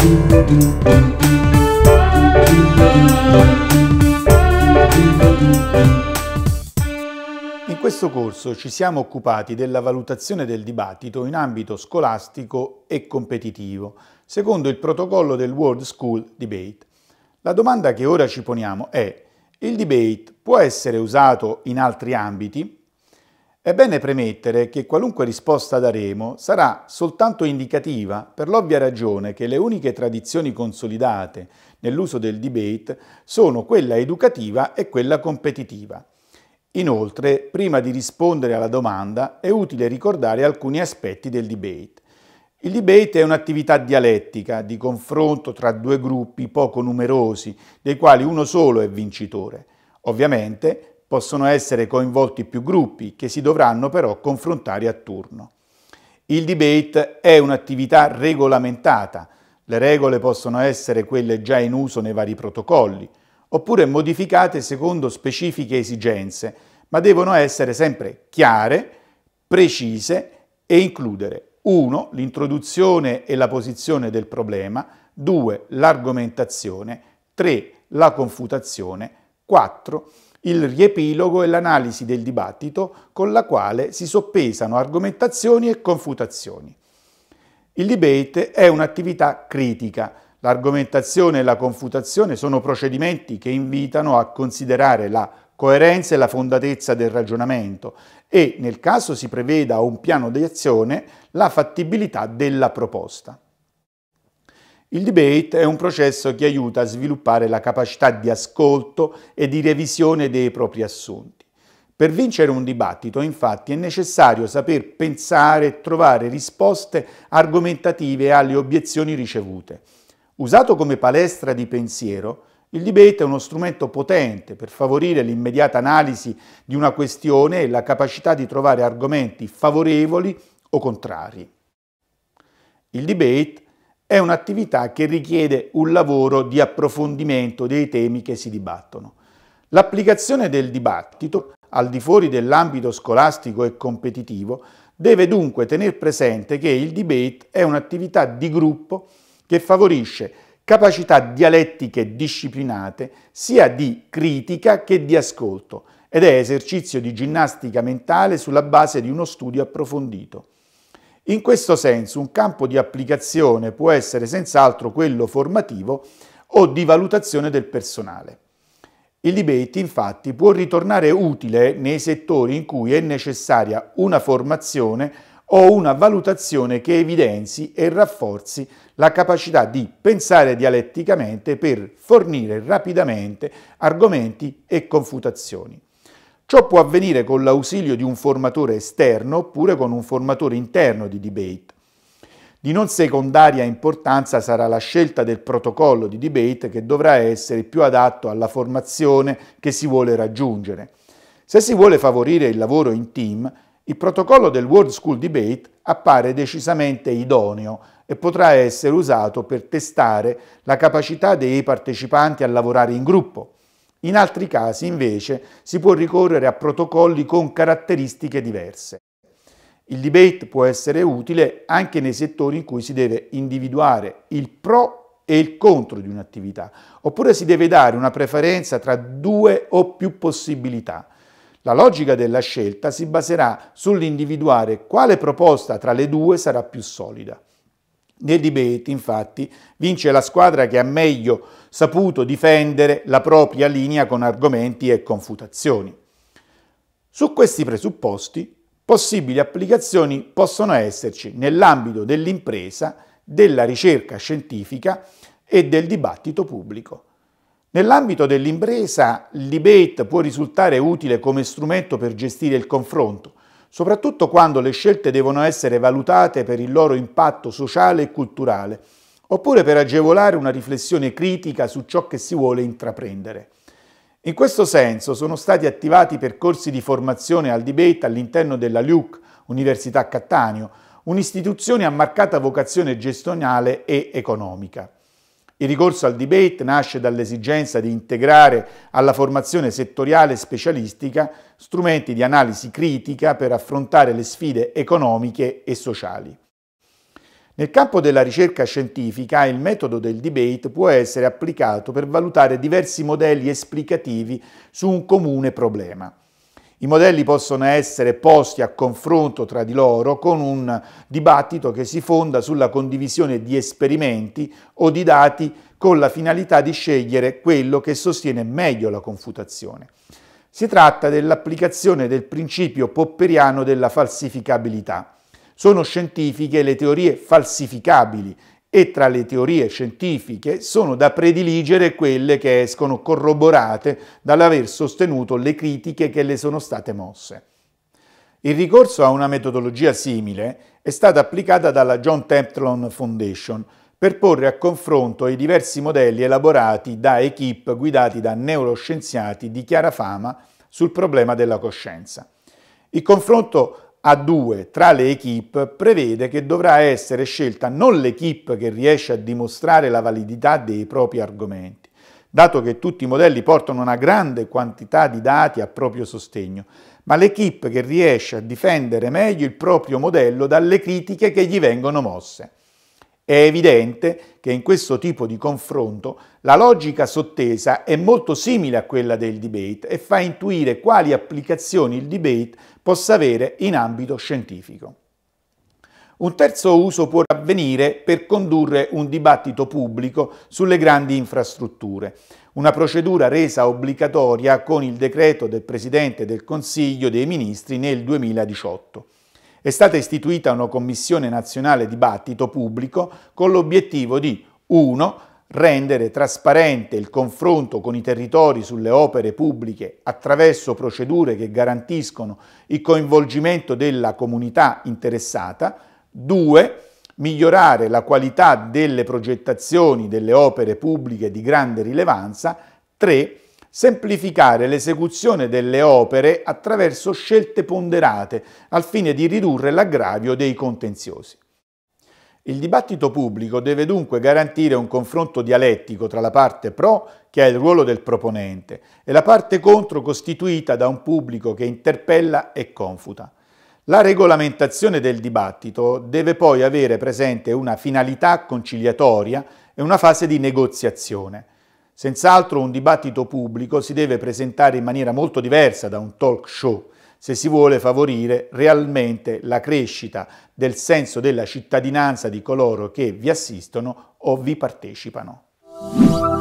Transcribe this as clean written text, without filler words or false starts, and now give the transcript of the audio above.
In questo corso ci siamo occupati della valutazione del dibattito in ambito scolastico e competitivo, secondo il protocollo del World School Debate. La domanda che ora ci poniamo è: il debate può essere usato in altri ambiti? È bene premettere che qualunque risposta daremo sarà soltanto indicativa per l'ovvia ragione che le uniche tradizioni consolidate nell'uso del debate sono quella educativa e quella competitiva. Inoltre, prima di rispondere alla domanda, è utile ricordare alcuni aspetti del debate. Il debate è un'attività dialettica di confronto tra due gruppi poco numerosi, dei quali uno solo è vincitore. Ovviamente possono essere coinvolti più gruppi, che si dovranno però confrontare a turno. Il debate è un'attività regolamentata. Le regole possono essere quelle già in uso nei vari protocolli, oppure modificate secondo specifiche esigenze, ma devono essere sempre chiare, precise e includere 1. L'introduzione e la posizione del problema, 2. L'argomentazione, 3. La confutazione, 4. Il riepilogo e l'analisi del dibattito con la quale si soppesano argomentazioni e confutazioni. Il debate è un'attività critica. L'argomentazione e la confutazione sono procedimenti che invitano a considerare la coerenza e la fondatezza del ragionamento e, nel caso si preveda un piano di azione, la fattibilità della proposta. Il debate è un processo che aiuta a sviluppare la capacità di ascolto e di revisione dei propri assunti. Per vincere un dibattito, infatti, è necessario saper pensare e trovare risposte argomentative alle obiezioni ricevute. Usato come palestra di pensiero, il debate è uno strumento potente per favorire l'immediata analisi di una questione e la capacità di trovare argomenti favorevoli o contrari. Il debate è un'attività che richiede un lavoro di approfondimento dei temi che si dibattono. L'applicazione del dibattito, al di fuori dell'ambito scolastico e competitivo, deve dunque tener presente che il debate è un'attività di gruppo che favorisce capacità dialettiche disciplinate sia di critica che di ascolto ed è esercizio di ginnastica mentale sulla base di uno studio approfondito. In questo senso un campo di applicazione può essere senz'altro quello formativo o di valutazione del personale. Il debate infatti può ritornare utile nei settori in cui è necessaria una formazione o una valutazione che evidenzi e rafforzi la capacità di pensare dialetticamente per fornire rapidamente argomenti e confutazioni. Ciò può avvenire con l'ausilio di un formatore esterno oppure con un formatore interno di debate. Di non secondaria importanza sarà la scelta del protocollo di debate che dovrà essere più adatto alla formazione che si vuole raggiungere. Se si vuole favorire il lavoro in team, il protocollo del World School Debate appare decisamente idoneo e potrà essere usato per testare la capacità dei partecipanti a lavorare in gruppo. In altri casi, invece, si può ricorrere a protocolli con caratteristiche diverse. Il debate può essere utile anche nei settori in cui si deve individuare il pro e il contro di un'attività, oppure si deve dare una preferenza tra due o più possibilità. La logica della scelta si baserà sull'individuare quale proposta tra le due sarà più solida. Nel debate, infatti, vince la squadra che ha meglio saputo difendere la propria linea con argomenti e confutazioni. Su questi presupposti, possibili applicazioni possono esserci nell'ambito dell'impresa, della ricerca scientifica e del dibattito pubblico. Nell'ambito dell'impresa, il debate può risultare utile come strumento per gestire il confronto, soprattutto quando le scelte devono essere valutate per il loro impatto sociale e culturale, oppure per agevolare una riflessione critica su ciò che si vuole intraprendere. In questo senso sono stati attivati percorsi di formazione al debate all'interno della LUC, Università Cattaneo, un'istituzione a marcata vocazione gestionale e economica. Il ricorso al debate nasce dall'esigenza di integrare alla formazione settoriale e specialistica strumenti di analisi critica per affrontare le sfide economiche e sociali. Nel campo della ricerca scientifica, il metodo del debate può essere applicato per valutare diversi modelli esplicativi su un comune problema. I modelli possono essere posti a confronto tra di loro con un dibattito che si fonda sulla condivisione di esperimenti o di dati con la finalità di scegliere quello che sostiene meglio la confutazione. Si tratta dell'applicazione del principio popperiano della falsificabilità. Sono scientifiche le teorie falsificabili e tra le teorie scientifiche sono da prediligere quelle che escono corroborate dall'aver sostenuto le critiche che le sono state mosse. Il ricorso a una metodologia simile è stata applicata dalla John Templeton Foundation per porre a confronto i diversi modelli elaborati da equip guidati da neuroscienziati di chiara fama sul problema della coscienza. Il confronto a due tra le equip prevede che dovrà essere scelta non l'equip che riesce a dimostrare la validità dei propri argomenti, dato che tutti i modelli portano una grande quantità di dati a proprio sostegno, ma l'equip che riesce a difendere meglio il proprio modello dalle critiche che gli vengono mosse. È evidente che in questo tipo di confronto la logica sottesa è molto simile a quella del debate e fa intuire quali applicazioni il debate possa avere in ambito scientifico. Un terzo uso può avvenire per condurre un dibattito pubblico sulle grandi infrastrutture, una procedura resa obbligatoria con il decreto del Presidente del Consiglio dei Ministri nel 2018. È stata istituita una commissione nazionale dibattito pubblico con l'obiettivo di 1. Rendere trasparente il confronto con i territori sulle opere pubbliche attraverso procedure che garantiscono il coinvolgimento della comunità interessata. 2. Migliorare la qualità delle progettazioni delle opere pubbliche di grande rilevanza. 3. Semplificare l'esecuzione delle opere attraverso scelte ponderate al fine di ridurre l'aggravio dei contenziosi. Il dibattito pubblico deve dunque garantire un confronto dialettico tra la parte pro, che ha il ruolo del proponente, e la parte contro, costituita da un pubblico che interpella e confuta. La regolamentazione del dibattito deve poi avere presente una finalità conciliatoria e una fase di negoziazione. Senz'altro un dibattito pubblico si deve presentare in maniera molto diversa da un talk show, se si vuole favorire realmente la crescita del senso della cittadinanza di coloro che vi assistono o vi partecipano.